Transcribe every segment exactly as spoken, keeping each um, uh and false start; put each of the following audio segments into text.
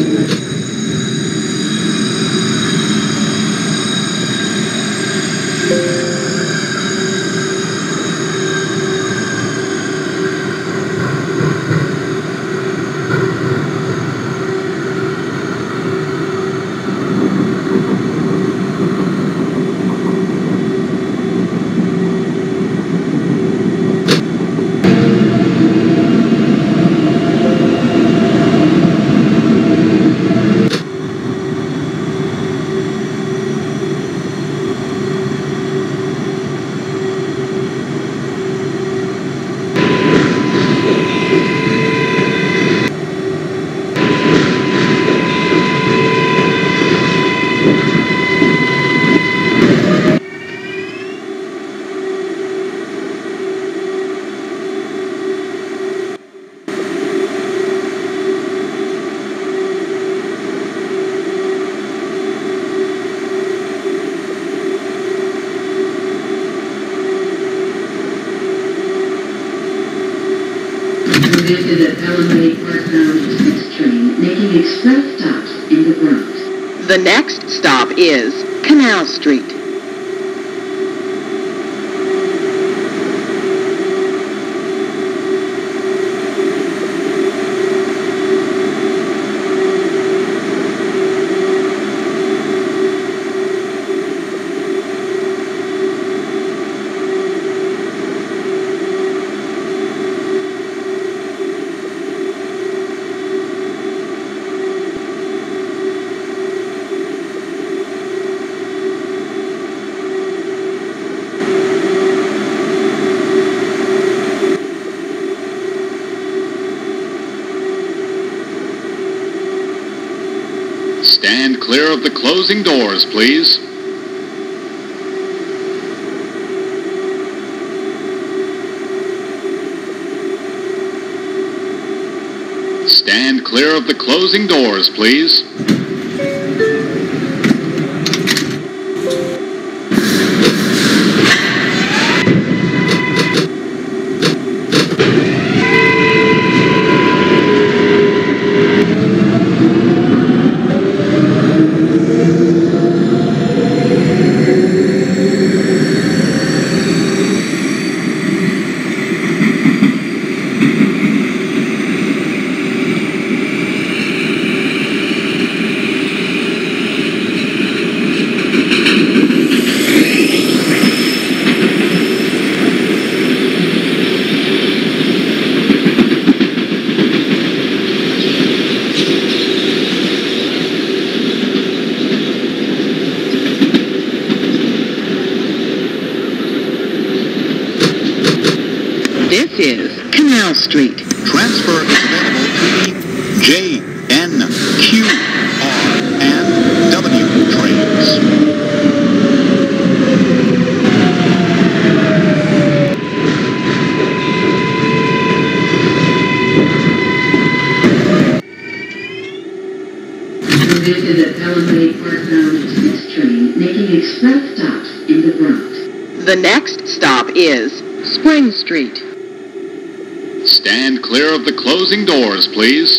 Moving to the Pelham Parkbound six train, making express stops in the Bronx. The next stop is Canal Street. Stand clear of the closing doors, please. Stand clear of the closing doors, please. This is Canal Street. Transfer is available to the J, N, Q, R, and W trains. Moving to the Pelham Parkbound six train, making express stops in the Bronx. The next stop is Spring Street. Stand clear of the closing doors, please.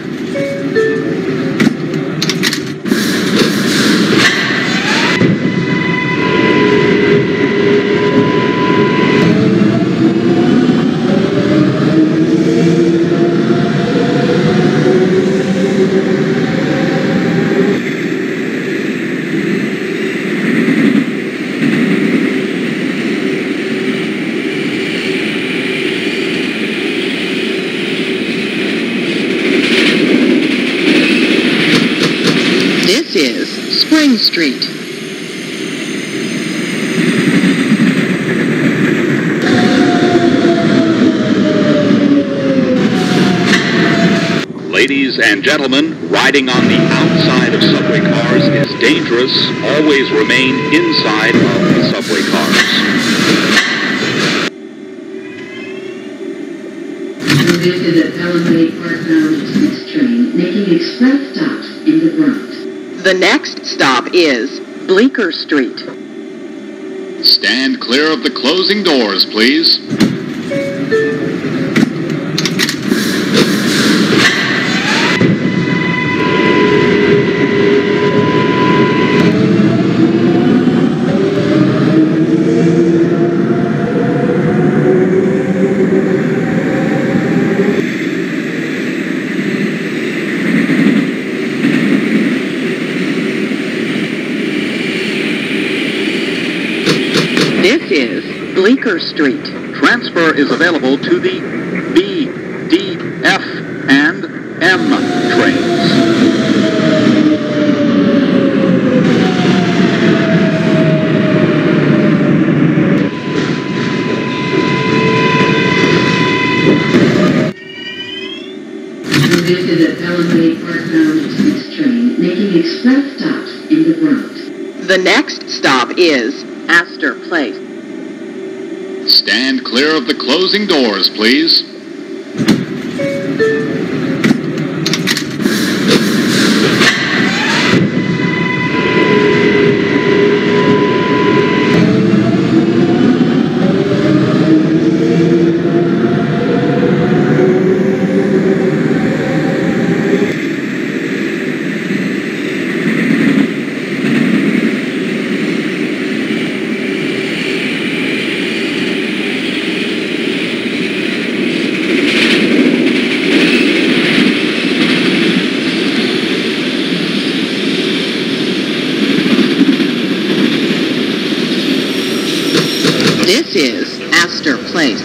This is Spring Street. Ladies and gentlemen, riding on the outside of subway cars is dangerous. Always remain inside of the subway cars. Moving to the Pelham Parkbound six train, making express stops in the Bronx. The next stop is Bleecker Street. Stand clear of the closing doors, please. This is Bleecker Street. Transfer is available to the B, D, F, and M trains. This is a Pelham Bay Parkbound Express train making express stops in the Bronx. The next stop is Astor Place. Stand clear of the closing doors, please. This is Astor Place.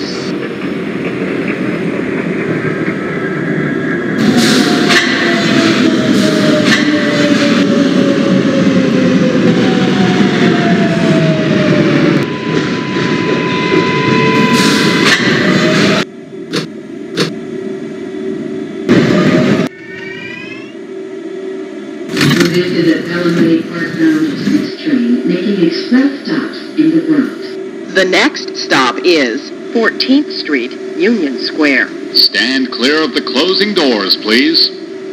This is a Pelham Bay Parkbound Express train making express stops in the Bronx. The next stop is fourteenth Street, Union Square. Stand clear of the closing doors, please.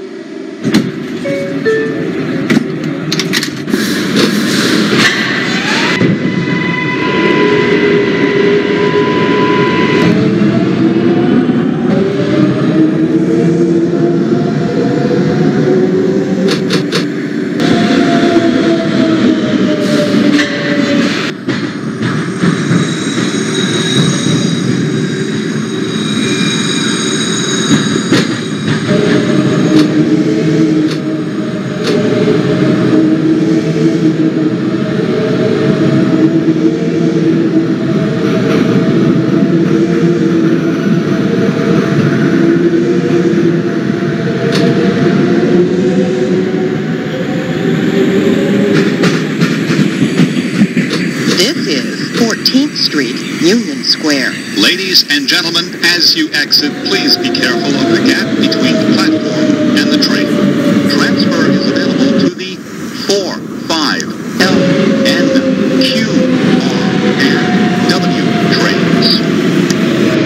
This is fourteenth Street, Union Square. Ladies and gentlemen, as you exit, please be careful of the gap between the platform and the train. Transfer is available to the four, five, L, N, Q, R, and W trains.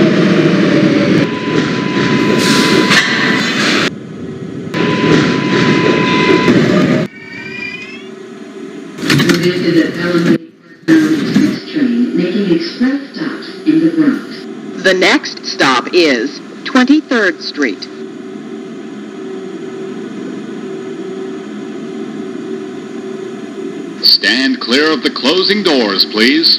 This is a Pelham Bay Parkbound Express train making express stops in the Bronx. The next stop is twenty-third Street. Stand clear of the closing doors, please.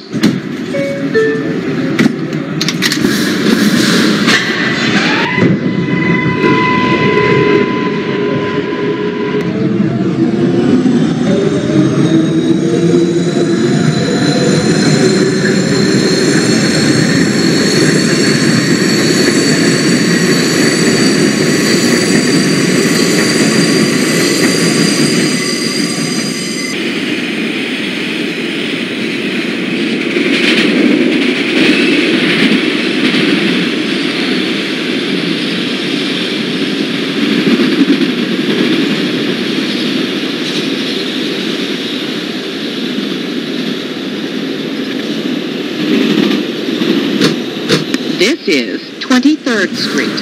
This is twenty-third Street.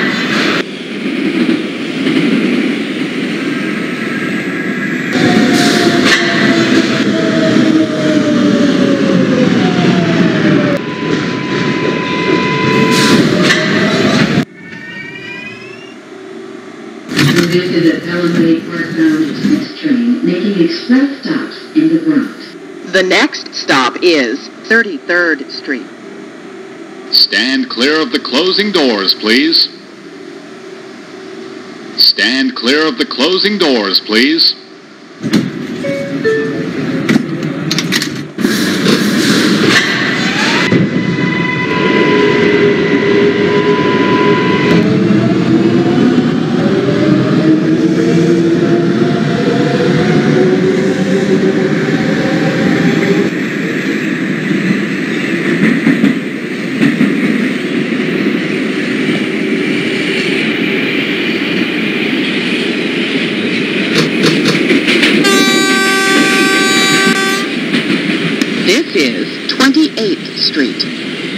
This is a Pelham Bay Parkbound Express train making express stops in the Bronx. The next stop is thirty-third Street. Stand clear of the closing doors, please. Stand clear of the closing doors, please. This is twenty-eighth Street.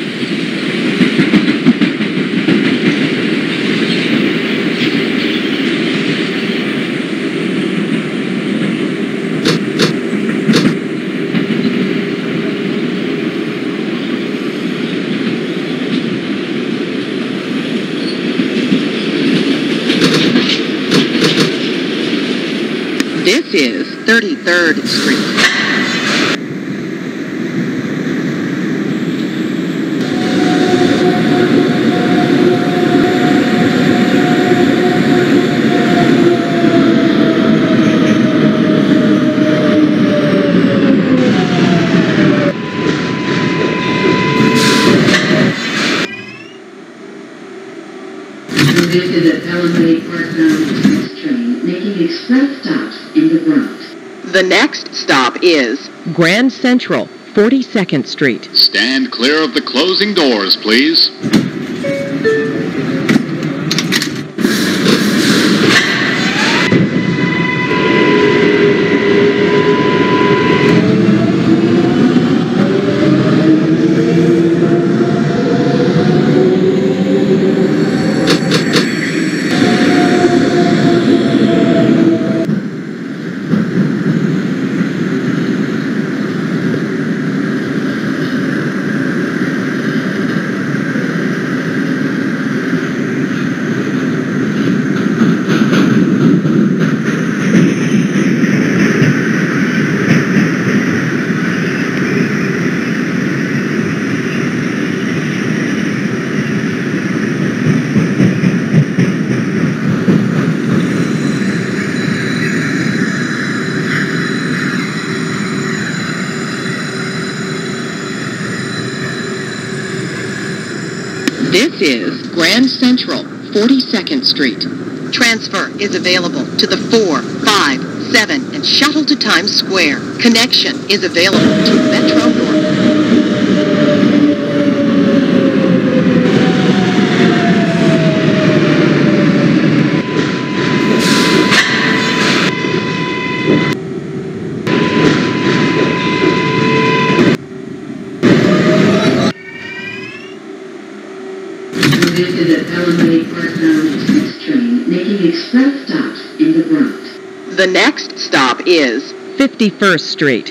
This is thirty-third Street. Convicted at Pelham Parkbound Express train making express stops in the Bronx. The next stop is Grand Central, forty-second Street. Stand clear of the closing doors, please. This is Grand Central, forty-second Street. Transfer is available to the four, five, seven, and shuttle to Times Square. Connection is available to Metro North. Convicted at Pelham Parkbound Express train making express stops in the Bronx. The next stop is fifty-first Street.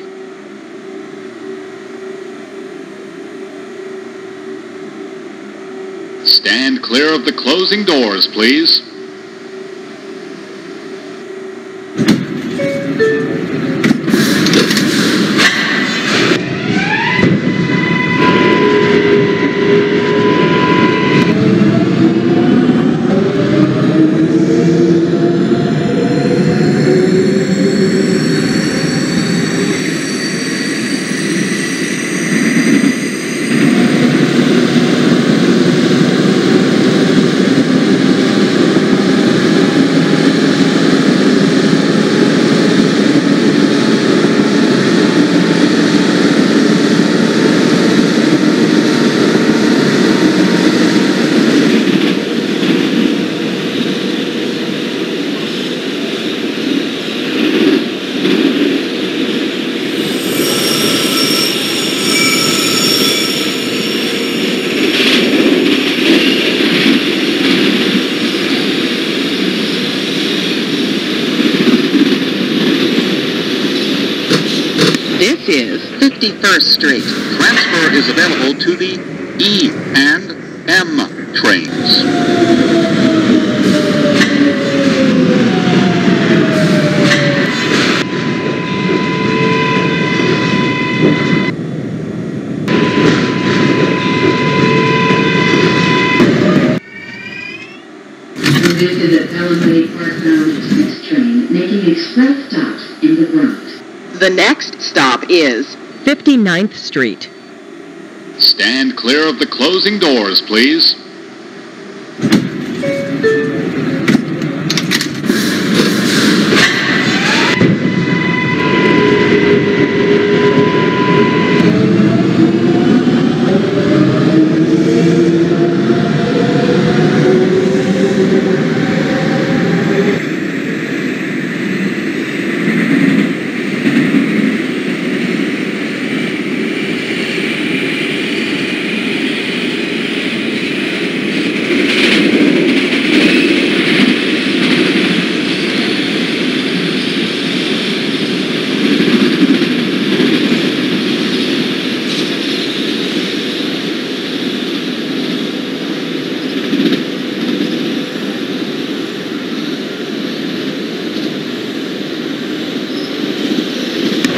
Stand clear of the closing doors, please. This is fifty-first Street. Transfer is available to the E and M trains. Convicted at Pelham Parkbound Express train making express stops in the Bronx. The next stop is fifty-ninth Street. Stand clear of the closing doors, please.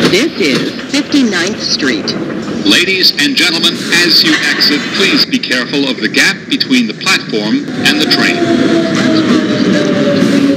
This is fifty-ninth Street. Ladies and gentlemen, as you exit, please be careful of the gap between the platform and the train. Transfer is available to the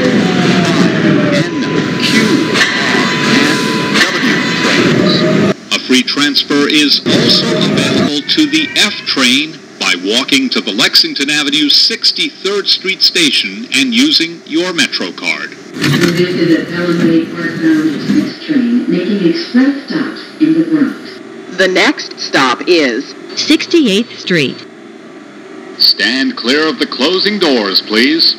N, Q, R, and W trains. A free transfer is also available to the F train by walking to the Lexington Avenue sixty-third Street station and using your Metro card. This is a Pelham Bay Parkbound Express train making express stops in the Bronx. The next stop is sixty-eighth Street. Stand clear of the closing doors, please.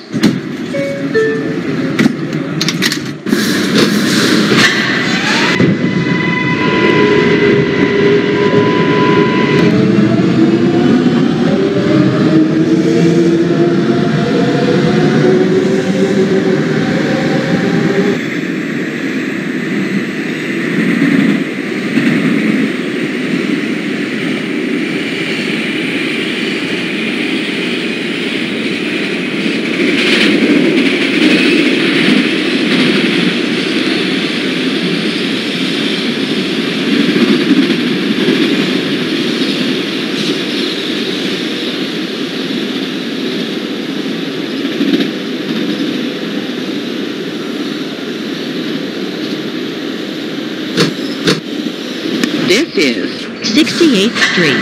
This is sixty-eighth Street.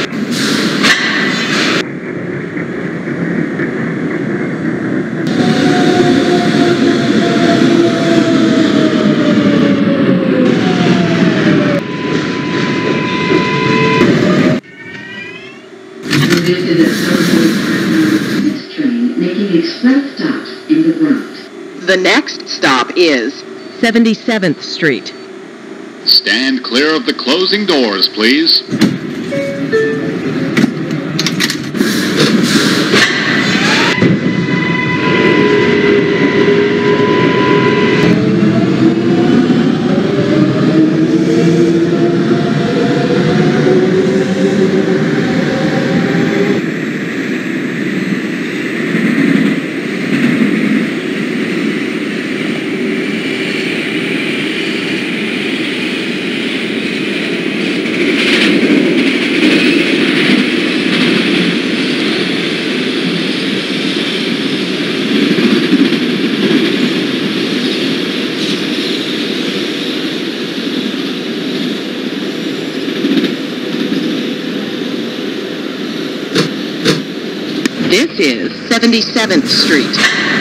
This is a Pelham Bay Parkbound Express train making express stops in the Bronx. the next stop is seventy-seventh Street. Stand clear of the closing doors, please. This is seventy-seventh Street.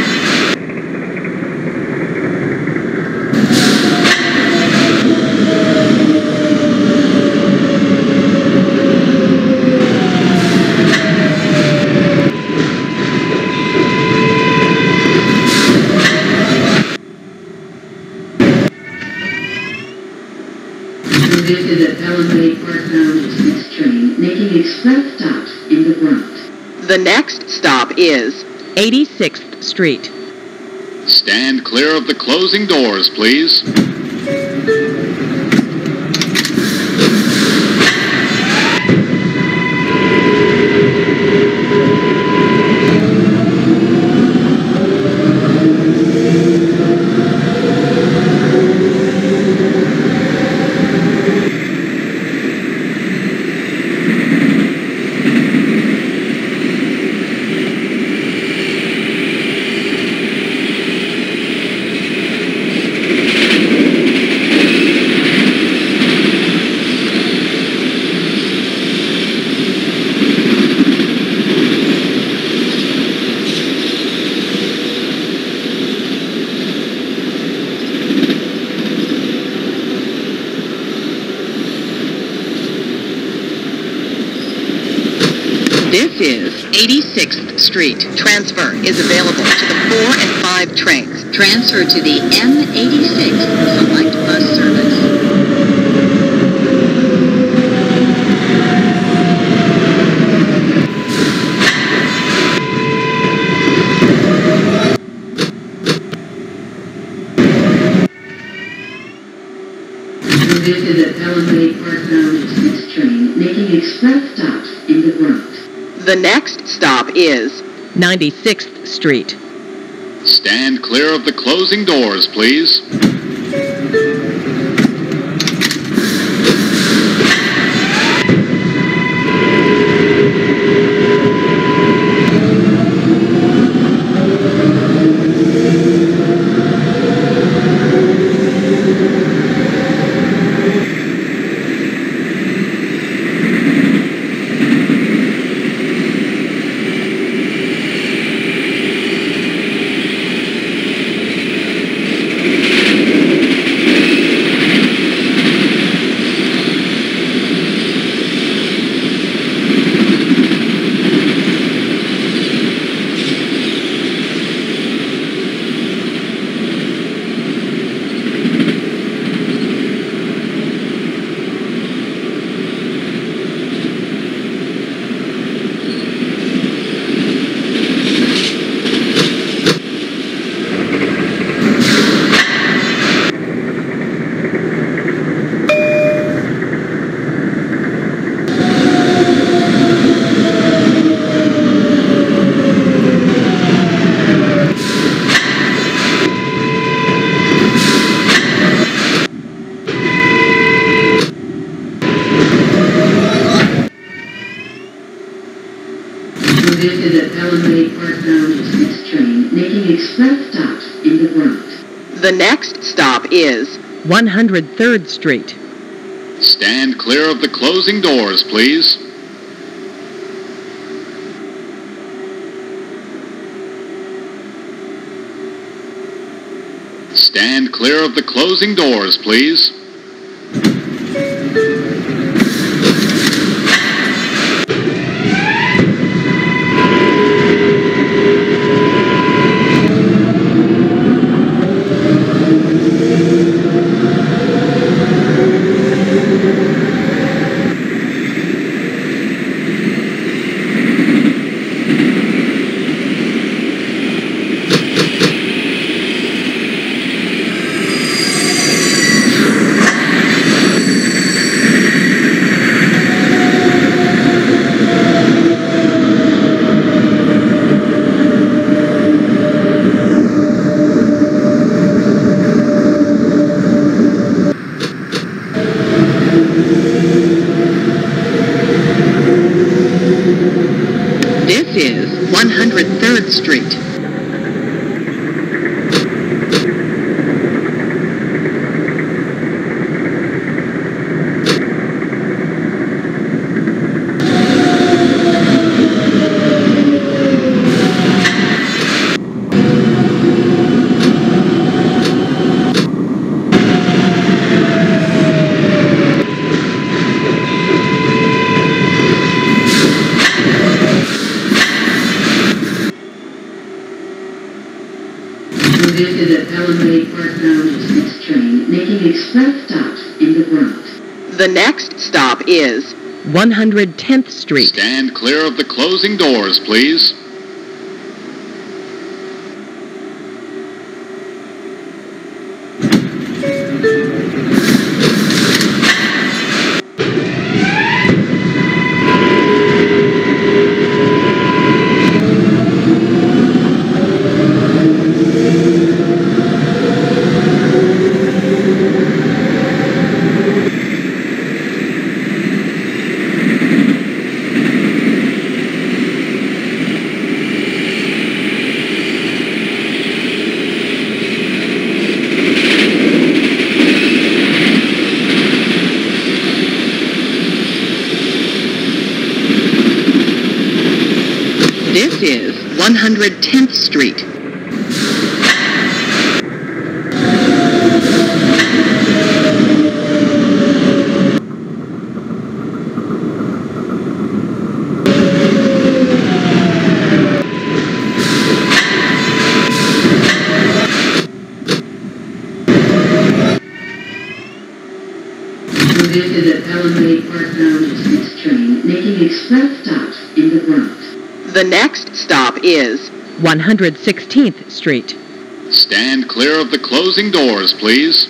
This is a Pelham Bay Parkbound Express train making express stops in the Bronx. The next stop is eighty-sixth Street. Stand clear of the closing doors, please. This is eighty-sixth Street. Transfer is available to the four and five trains. Transfer to the M eighty-six Select Bus Service. This is a Pelham Bay Parkbound Express train making express stops in the Bronx. The next stop is ninety-sixth Street. Stand clear of the closing doors, please. express stop in the Bronx. The next stop is one hundred third Street. Stand clear of the closing doors, please. Stand clear of the closing doors, please. This is one hundred third Street. Move into the Pelham Bay Park bound six train, making express stops in the Bronx. The next stop is one hundred tenth Street. Stand clear of the closing doors, please. This is one hundred tenth Street. Move into the Pelham Bay Park bound six train, making express stops in the Bronx. The next stop is one hundred sixteenth Street. Stand clear of the closing doors, please.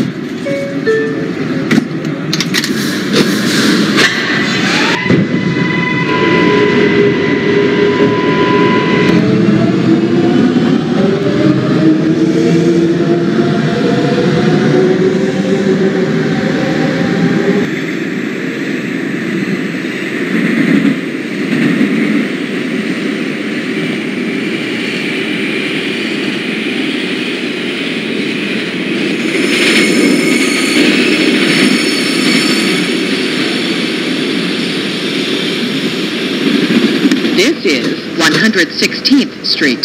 This is one hundred sixteenth Street.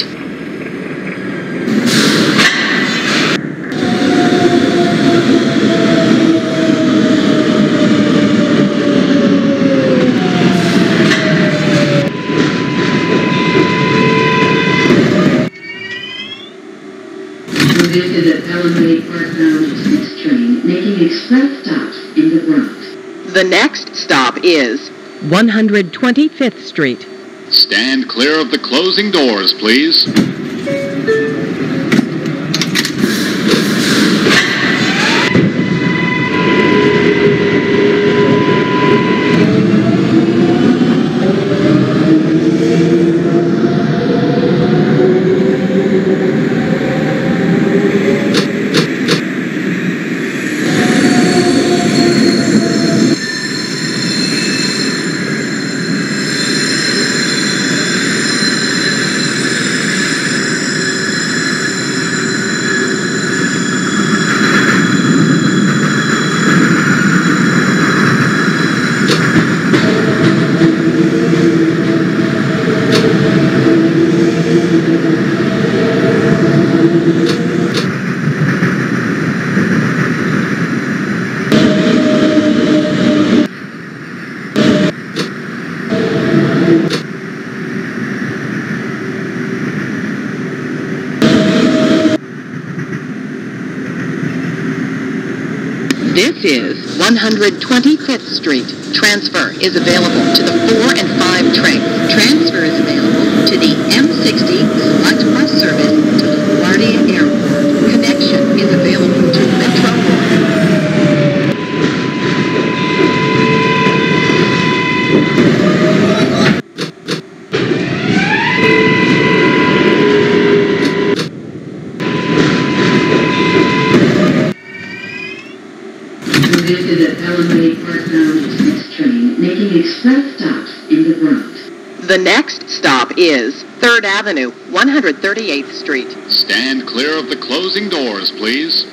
Move into the Pelham Bay Park bound six train, making express stops in the Bronx. The next stop is one hundred twenty-fifth Street. Stand clear of the closing doors, please. This is one hundred twenty-fifth Street. Transfer is available to the four and five trains. Transfer is available to the M sixty Select Bus Service to LaGuardia Airport. Connection is available to Metro North. Move into the Pelham Parkbound six train, making express stops in the Bronx. The next stop is third Avenue, one hundred thirty-eighth Street. Stand clear of the closing doors, please.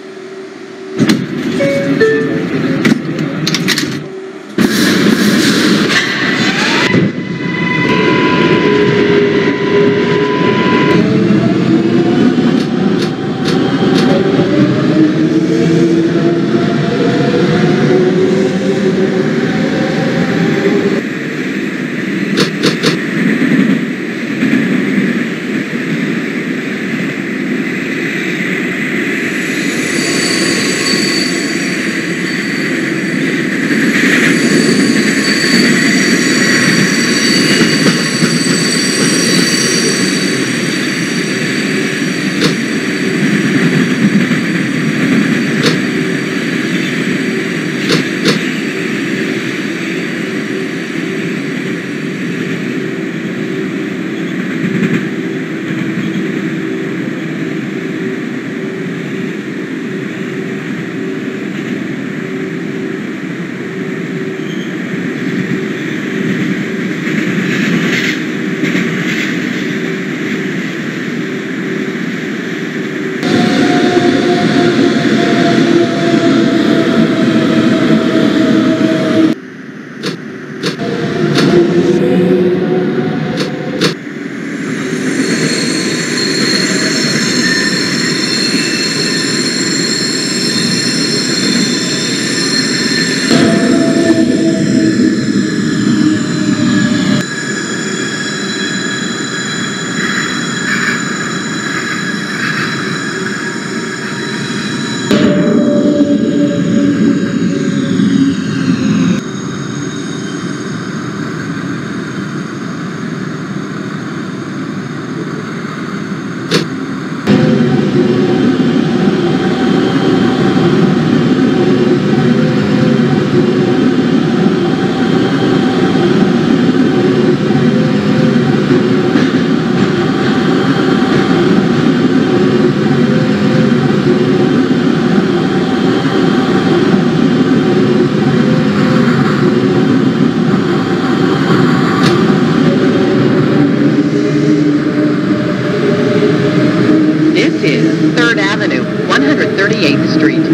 third Avenue, one hundred thirty-eighth Street.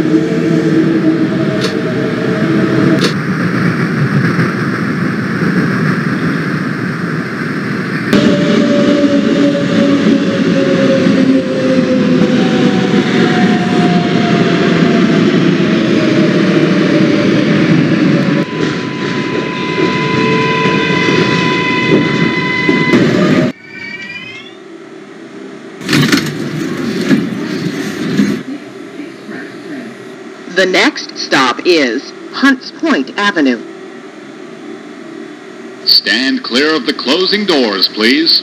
The next stop is Hunts Point Avenue. Stand clear of the closing doors, please.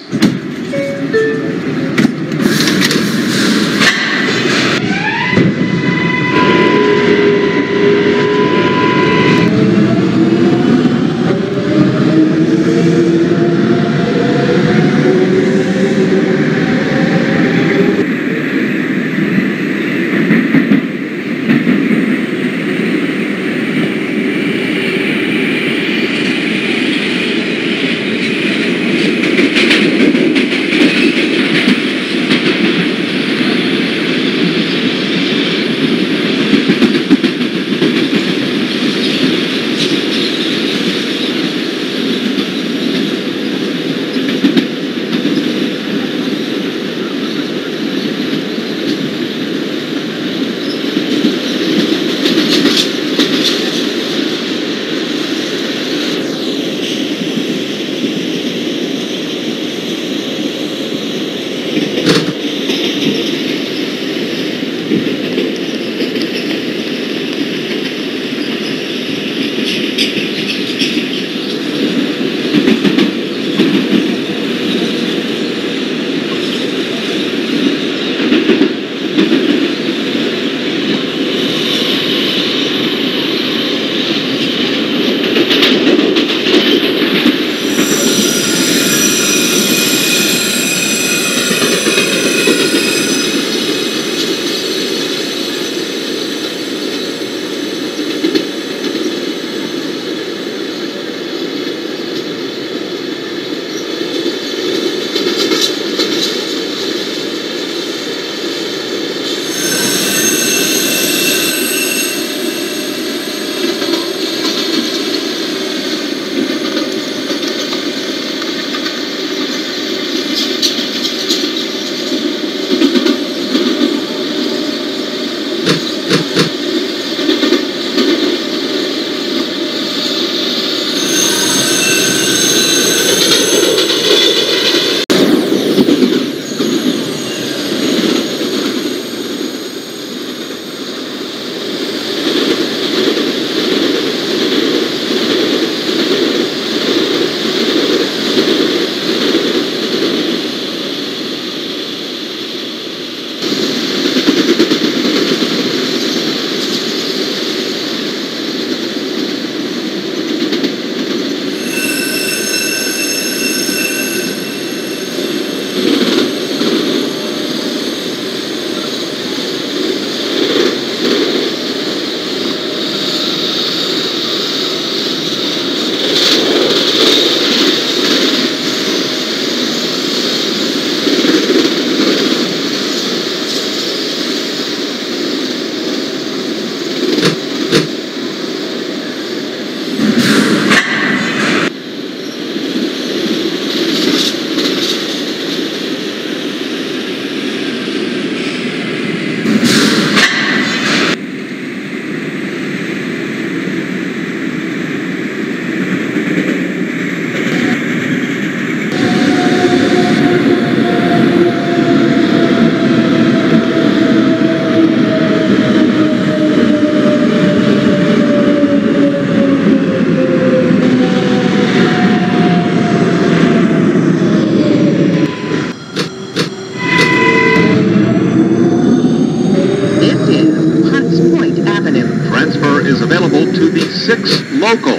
is Hunts Point Avenue. Transfer is available to the six local.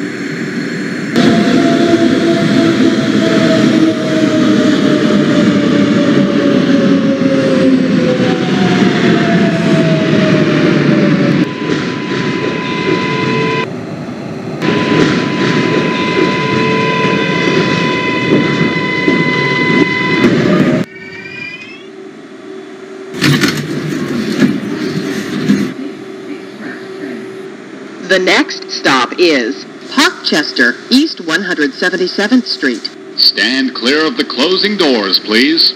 The next stop is Parkchester, East one hundred seventy-seventh Street. Stand clear of the closing doors, please.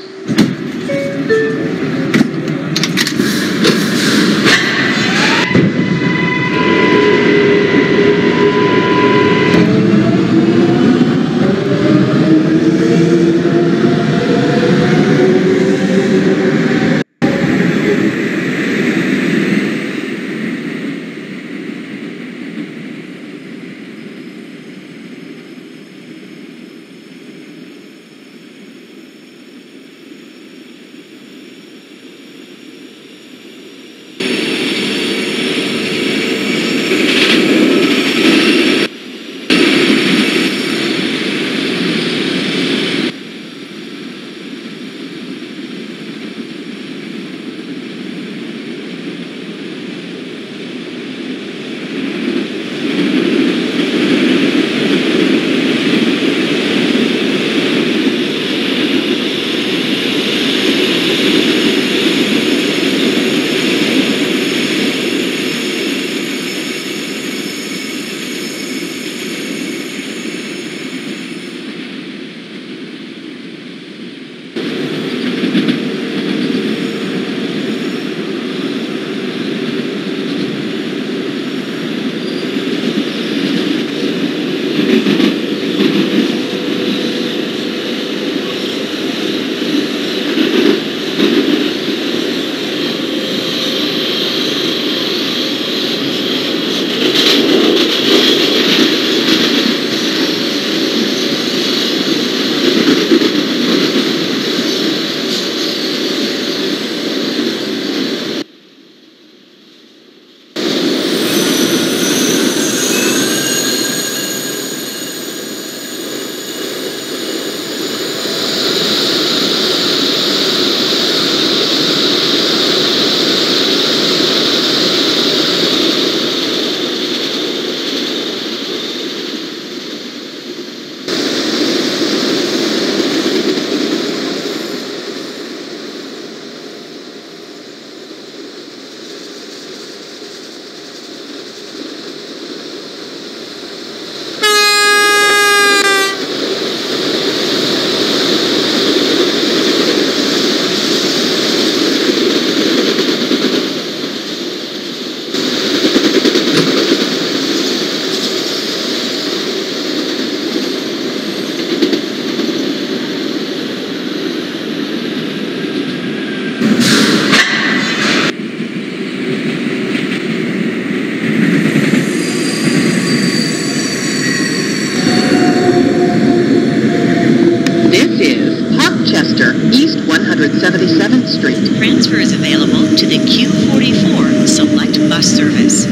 East one hundred seventy-seventh Street. Transfer is available to the Q forty-four Select Bus Service.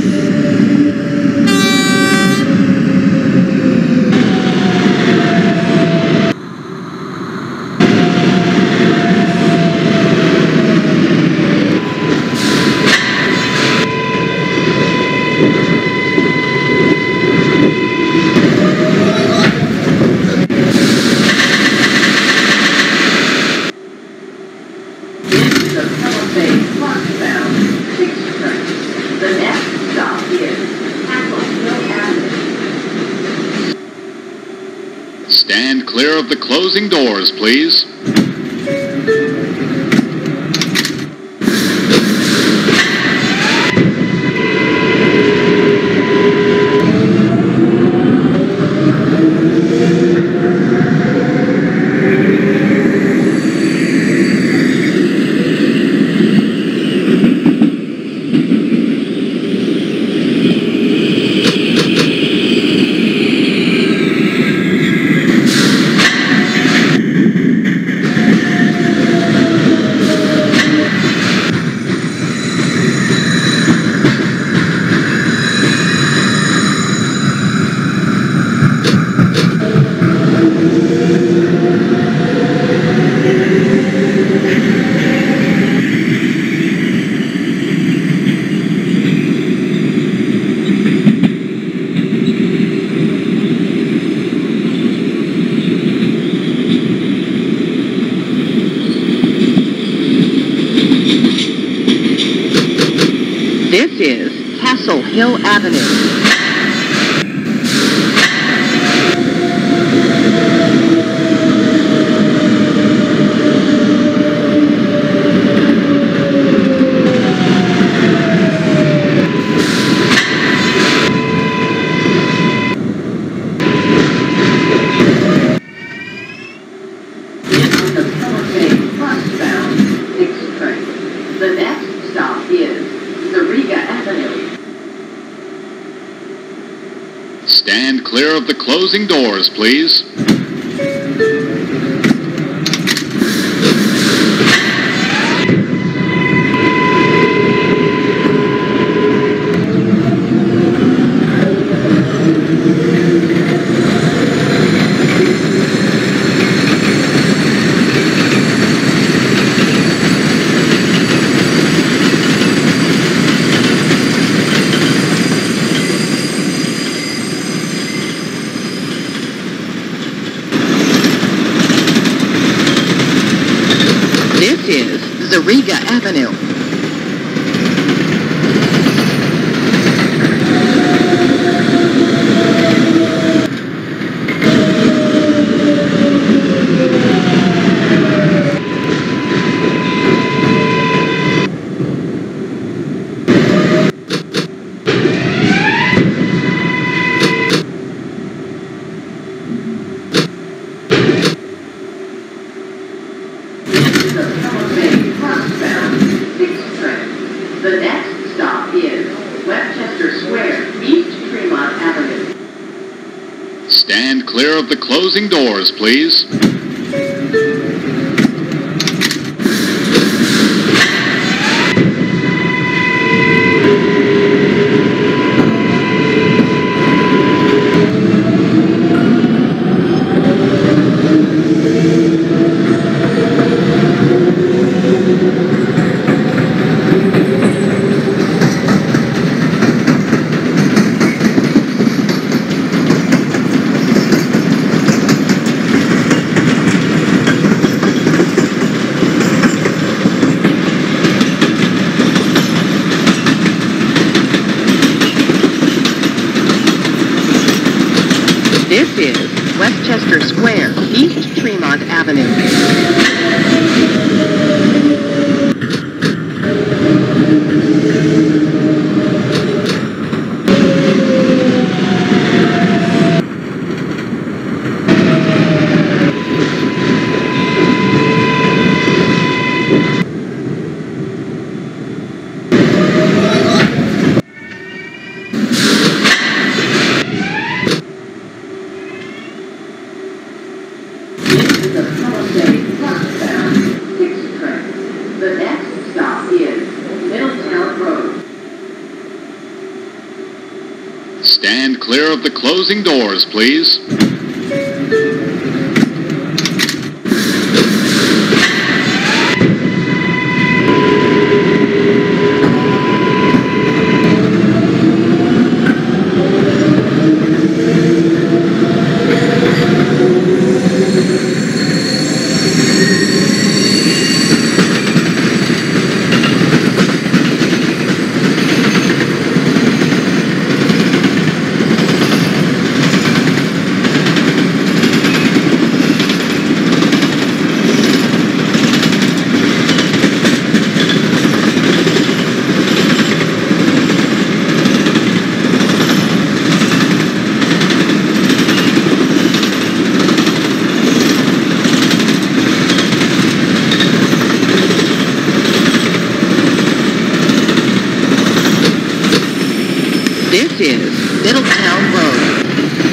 Stand clear of the closing doors, please. This is Castle Hill Avenue. The next stop is Zariga Avenue. Stand clear of the closing doors, please. This is Zariga Avenue. The next stop is Westchester Square, East Tremont Avenue. Stand clear of the closing doors, please. This is Westchester Square, East Tremont Avenue. The Palisade westbound sixth train. The next stop is Middletown Road. Stand clear of the closing doors, please. This is Middletown Road.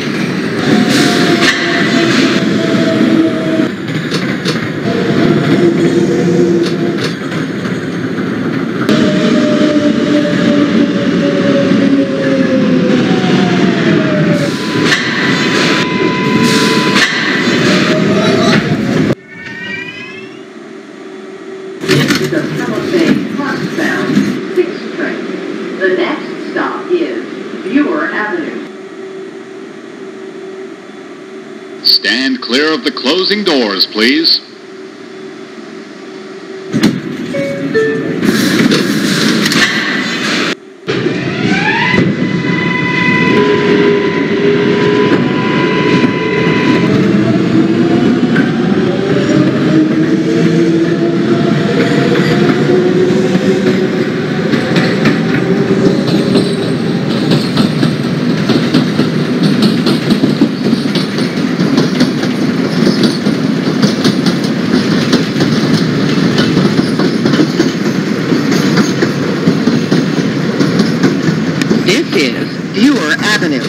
The Palisade westbound sixth train. The next stop is Viewer Avenue. Stand clear of the closing doors, please. This is Viewer Avenue.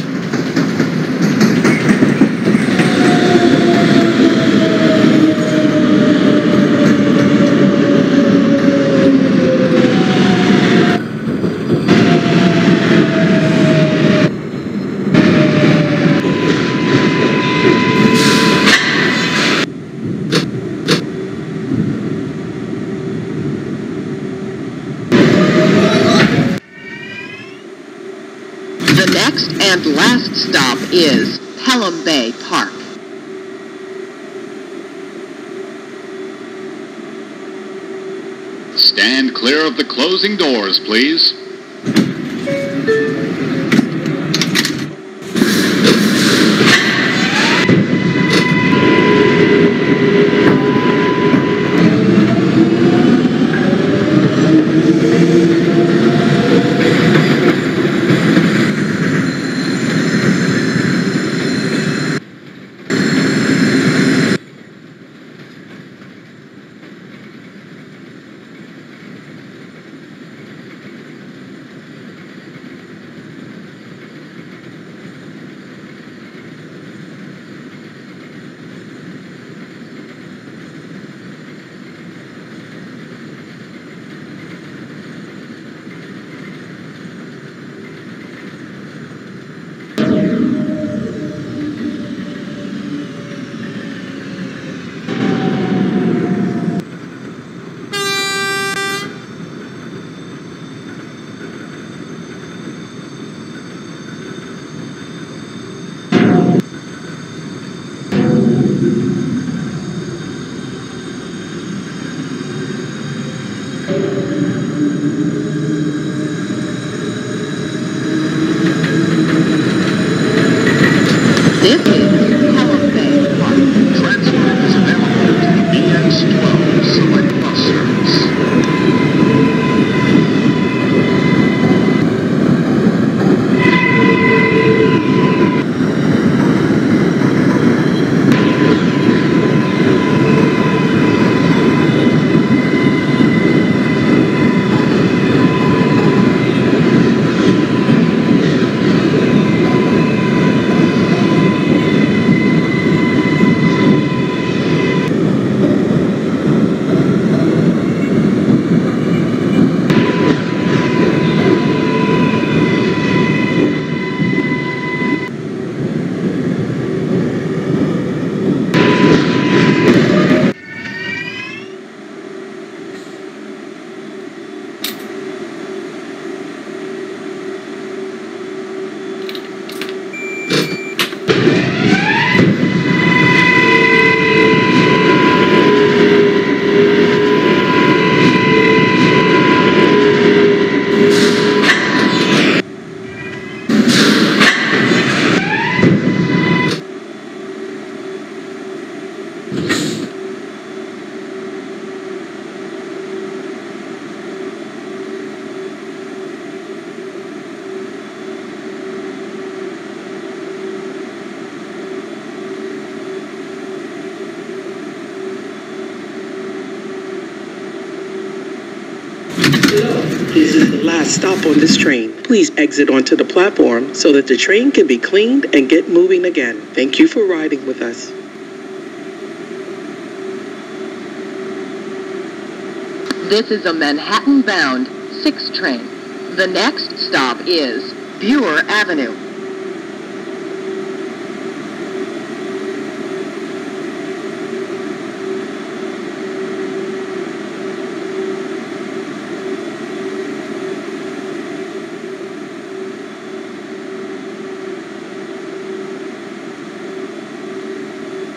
The next and last stop is Pelham Bay Park. Stand clear of the closing doors, please. This is Pelham Bay Park. Transfer is available to the B X twelve Select Bus Service. This is the last stop on this train. Please exit onto the platform so that the train can be cleaned and get moving again. Thank you for riding with us. This is a Manhattan-bound six train. The next stop is Viewer Avenue.